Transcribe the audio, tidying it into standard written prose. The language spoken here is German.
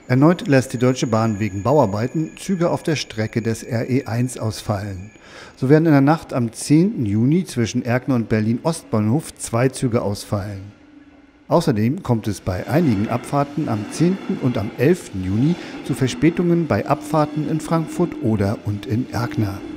Erneut lässt die Deutsche Bahn wegen Bauarbeiten Züge auf der Strecke des RE1 ausfallen. So werden in der Nacht am 10. Juni zwischen Erkner und Berlin Ostbahnhof 2 Züge ausfallen. Außerdem kommt es bei einigen Abfahrten am 10. und am 11. Juni zu Verspätungen bei Abfahrten in Frankfurt (Oder) und in Erkner.